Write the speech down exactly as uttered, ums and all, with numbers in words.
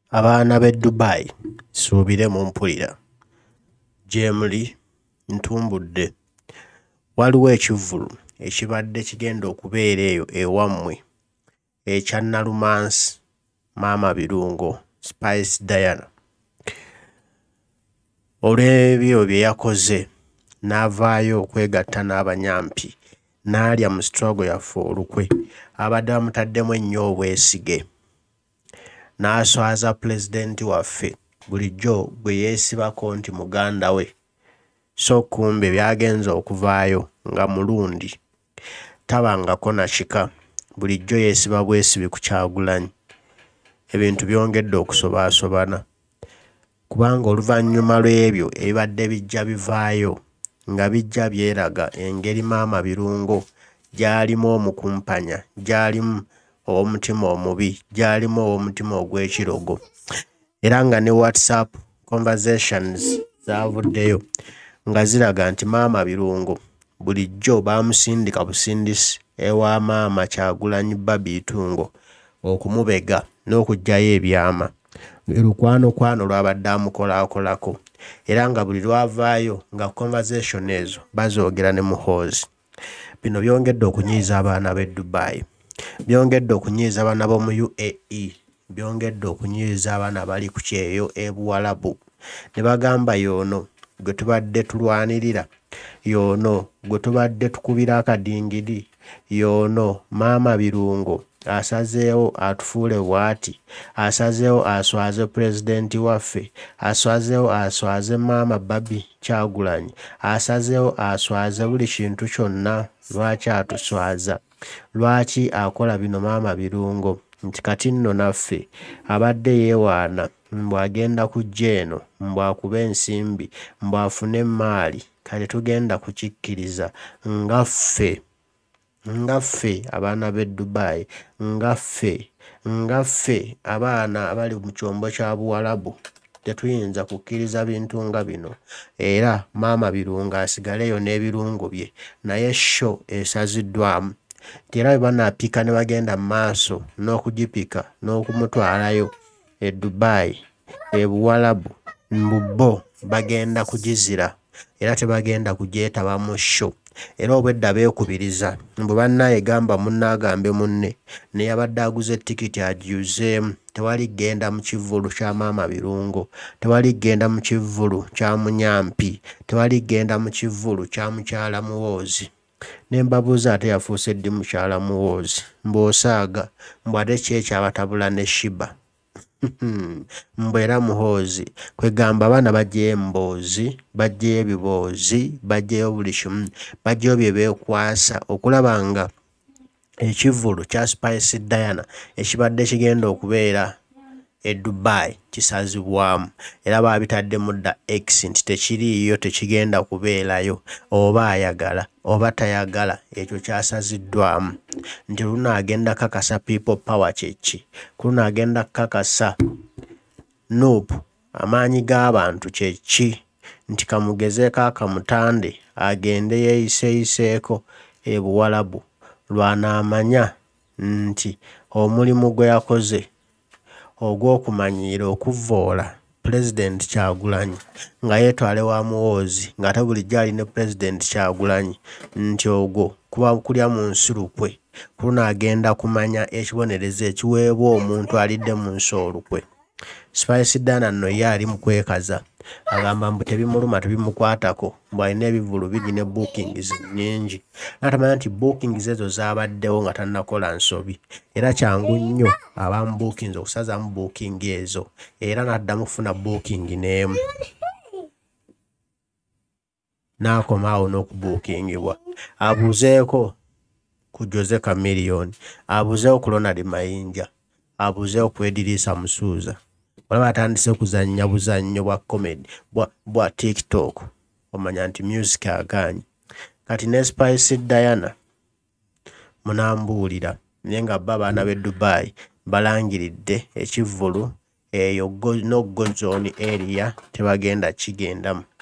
Abaana b'e Dubai suubire mu mpulira gye muli ntumbudde. Waliwo ekivulu ekibadde kigenda okubeera eyo ewammwe ekya Nalumansi Maama Birungo Spice Diana. Olw'ebyo bye yakoze n'avaayo okwegatta n'abanyampi n'alya mu struggle yaffe olukwe abadde bamutaddemu ennyo obwesige n'aswaza pulezidenti waffe bulijjo bwe yeesibako nti muganda we, so kumbe byagenze okuvaayo nga mulundi tabangako na kika, bulijjo yeesiba bwesibi ku Kyagulanyi. Ebintu byongedde okusobaasobana kubanga oluvannyuma lw'ebyo ebibadde bijja bivaayo nga bijja byeraga engeri Maama Birungo gy'alimu omukumpanya, gy'alimu ow'omutima omubi, gy'alimu ow'omutima ogw'ekirogo, era nga ne WhatsApp conversations zaavuddeyo nga ziraga nti Maama Birungo bulijjo baamusindika busindisi ewa Maama Kyagulanyi Babiitungo okumubega n'okuggyayo ebyama. Lukwano kwano lwabadde amukolaakolako era nga buli lwavaayo nga conversation ezo bazoogera ne Muhoozi. Bino byongedde okunyiiza abaana b'e Dubai, byongedde okunyiiza abaana b'omu U A E, byongedde okunyiiza abaana bali ku kyeyo e Buwalabu ne bagamba y'ono gwe tubadde tulwanirira, y'ono gwe tubadde tukubira akadingidi, y'ono Maama Birungo asazeewo atufuule bw'ati, asazeewo aswaze pulezidenti waffe, asazeewo aswaze Maama Babi Kyagulanyi, asazeewo aswaze buli kintu kyonna. Lwaki atuswaza? Lwaki akola bino Maama Birungo? Nti kati nno naffe abadde yeewaana mbw agenda kujja eno, mbw akuba ensimbi, mbw afune emmaali, kale tugenda kukikkiriza ngaffe ngaffe abaana b'e Dubai, ngaffe ngaffe abaana abali mu kyombo kya Buwalabu tetuyinza kukkiriza bintu nga bino, era Maama Birungo asigaleyo n'ebirungo bye, naye sho esaziddwamu. Nti era bwe banaapika ne bagenda mu maaso n'okugipika n'okumutwalayo e Dubai, e Buwalabu, mbu bo bagenda kugizira era tebagenda kugyetabamu sho. Era obwedda beekubiriza mbu bannaye gamba munnaagambe munne naye abadde aguze ettikiti agiuzeemu, tewali genda mu kivulu kya Maama Birungo, tewali genda mu kivulu kya Munyampi, tewali genda mu kivulu kya Mukyala Muhoozi. Ne mbabuuza ate yafuuse ddi Mukyala Muhoozi? Mb'osaaga mbw ate ki ekyabatabula ne Shiba? Mbw era Muhoozi kwegamba abaana baggyeyo emboozi, baggyeyo ebiboozi, baggyeyo buli kimu, baggyeyo bye beekwasa okulaba nga ekivulu kya Spice Diana ekibadde kigenda okubeera e Dubai kisazibwamu, era baabitaddemu dda X nti tekiriiyo, tekigenda kubeerayo, oba ayagala oba tayagala ekyo kyasaziddwamu. Nti lunaagenda kakasa people power kyeki, lunaagenda kakasa Nuupu amaanyi g'abantu kyeki, nti kamugezeeko akamutande agende yeeyiseeyiseeko e Buwalabu lwanaamanya nti omulimu gwe yakoze ogw'okumanyiira okuvvoola pulezidenti Kyagulanyi nga yeetwale wa Muhoozi ng'ate bulijjo ali ne pulezidenti Kyagulanyi, nti ogwo kuba kulya mu nsi-lukwe, kunaagenda kumanya ekibonerezo ekiweebwa omuntu alidde mu nsi olukwe. Spice Diana nno ye ali mu kwekaza, agamba mbu tebimuluma tebimukwatako, mbu alina ebivulu bingi ne bookings nnyingi. Natamanya nti bookings ezo zaabaddewo nga tannakola nsobi, era kyangu nnyo abamu bookings okusazamu booking ezo, era n'addamu kufuna booking n'emu n'akomaawo n'okubookingibwa. Abuuzeeko ku Jose Chameleone, abuuzeewo ku Ronald Mayinja, abuuzeewo ku Edrisa Musuuza. Olaba atandise kuzannya buzannyo bwa comedy bwa, bwa TikTok, omanya nti music agaanyi. Kati ne Spice Diana munambuulira naye nga bo abaana b'e Dubai balangiridde ekivulu eyo no go zone area tebagenda kigendamu.